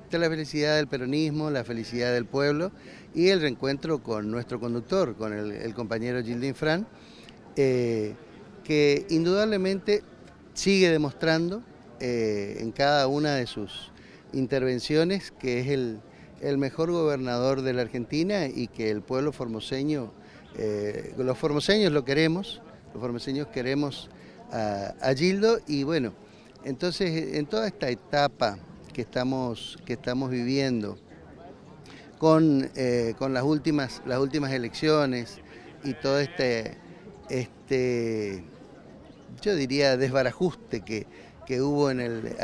Esta es la felicidad del peronismo, la felicidad del pueblo y el reencuentro con nuestro conductor, con el compañero Gildo Infran, que indudablemente sigue demostrando en cada una de sus intervenciones que es el mejor gobernador de la Argentina y que el pueblo formoseño, los formoseños lo queremos, los formoseños queremos a Gildo y bueno, entonces en toda esta etapa que estamos viviendo con las últimas elecciones y todo yo diría desbarajuste que hubo a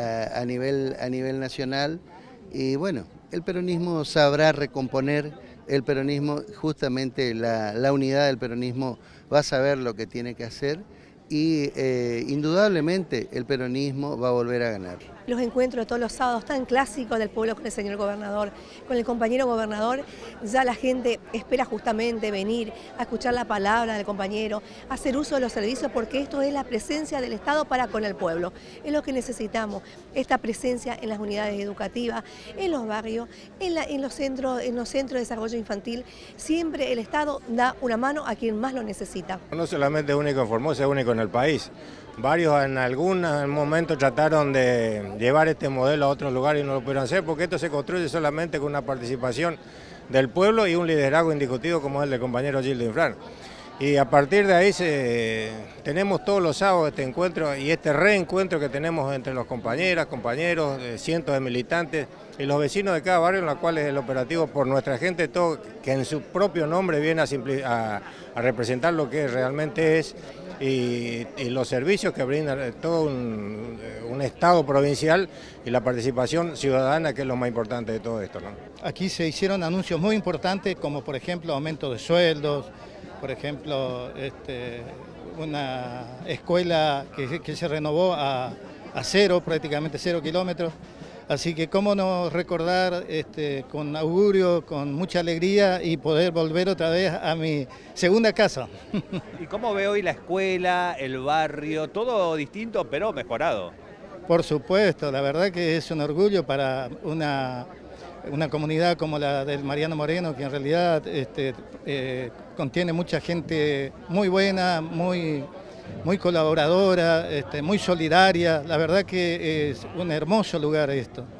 nivel nacional y bueno, el peronismo sabrá recomponer, el peronismo, justamente la unidad del peronismo va a saber lo que tiene que hacer y indudablemente el peronismo va a volver a ganar. Los encuentros de todos los sábados tan clásicos del pueblo con el señor gobernador, con el compañero gobernador, ya la gente espera justamente venir a escuchar la palabra del compañero, hacer uso de los servicios porque esto es la presencia del Estado para con el pueblo. Es lo que necesitamos, esta presencia en las unidades educativas, en los barrios, en los centros de desarrollo infantil. Siempre el Estado da una mano a quien más lo necesita. No solamente es único en Formosa, es único en el país. Varios en algún momento trataron de llevar este modelo a otros lugares y no lo pudieron hacer porque esto se construye solamente con una participación del pueblo y un liderazgo indiscutido como el del compañero Gildo Infran. Y a partir de ahí tenemos todos los sábados este encuentro y este reencuentro que tenemos entre los compañeros, cientos de militantes y los vecinos de cada barrio, en los cuales el operativo por nuestra gente, todo que en su propio nombre viene a representar lo que realmente es y los servicios que brinda todo un Estado provincial y la participación ciudadana, que es lo más importante de todo esto, ¿no? Aquí se hicieron anuncios muy importantes como por ejemplo aumento de sueldos, por ejemplo una escuela que se renovó a cero, prácticamente 0 kilómetros. Así que cómo no recordar con augurio, con mucha alegría y poder volver otra vez a mi segunda casa. ¿Y cómo ve hoy la escuela, el barrio, todo distinto pero mejorado? Por supuesto, la verdad que es un orgullo para una comunidad como la del Mariano Moreno, que en realidad contiene mucha gente muy buena, muy colaboradora, muy solidaria. La verdad que es un hermoso lugar esto.